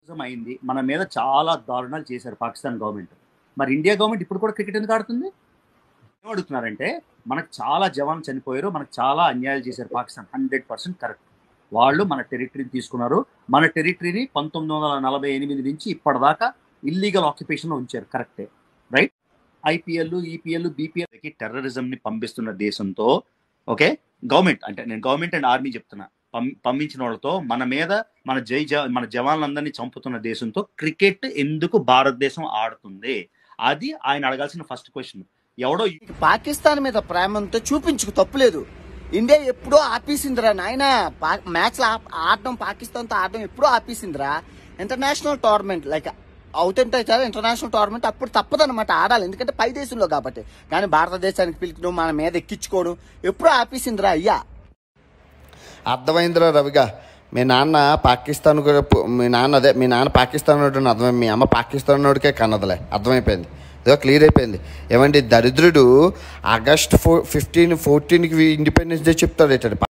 అయింది, మన మీద చాలా దారుణాలు చేశారు పాకిస్తాన్ గవర్నమెంట్. మరి ఇండియా గవర్నమెంట్ ఇప్పుడు కూడా క్రికెట్ ఎందుకు ఆడుతుంది? ఏమడుగుతున్నారంటే, మనకు చాలా జవాన్ చనిపోయారు, మనకు చాలా అన్యాయాలు చేశారు పాకిస్తాన్. 100% కరెక్ట్. వాళ్ళు మన టెరిటరీని తీసుకున్నారు. మన టెరిటరీని 1948 నుంచి ఇప్పటిదాకా ఇల్లీగల్ ఆక్యుపేషన్లో ఉంచారు. కరెక్టే, రైట్. ఐపీఎల్, ఈపీఎల్, బీపీఎల్కి టెర్రరిజంని పంపిస్తున్న దేశంతో ఓకే గవర్నమెంట్, అంటే నేను గవర్నమెంట్ అండ్ ఆర్మీ చెప్తున్నా, పంపించిన వాళ్ళతో మన మీద మన జవాన్లందరినీ చంపుతున్న దేశంతో క్రికెట్ ఎందుకు భారతదేశం ఆడుతుంది? అది ఆయన అడగాల్సిన ఫస్ట్ క్వశ్చన్. ఎవడో పాకిస్తాన్ మీద ప్రేమంతో చూపించుకు తప్పులేదు. ఇండియా ఎప్పుడో ఆపేసిందిరా నాయన. మ్యాచ్ ఆడడం, పాకిస్తాన్తో ఆడడం ఎప్పుడో ఆపేసిందిరా. ఇంటర్నేషనల్ టోర్నమెంట్ లైక్ అవుతుంటే చాలా ఇంటర్నేషనల్ టోర్నమెంట్ అప్పుడు తప్పదన్నమాట ఆడాలి, ఎందుకంటే పై దేశంలో కాబట్టి. కానీ భారతదేశానికి పిలిచడం, మన మీద ఎక్కించుకోవడం ఎప్పుడో ఆపేసిందిరా అయ్యా. అర్థమైందిరా రవిగా. మీ నాన్న పాకిస్తాన్ మీ నాన్న పాకిస్తాన్ వాడు అర్థమైంది, మీ అమ్మ పాకిస్తాన్ వాడికే కన్నదలే, అర్థమైపోయింది. ఇదో క్లియర్ అయిపోయింది. ఏమండి దరిద్రుడు ఆగస్ట్ 15, 14కి ఇండిపెండెన్స్ డే చెప్తాడు ఏంటండి.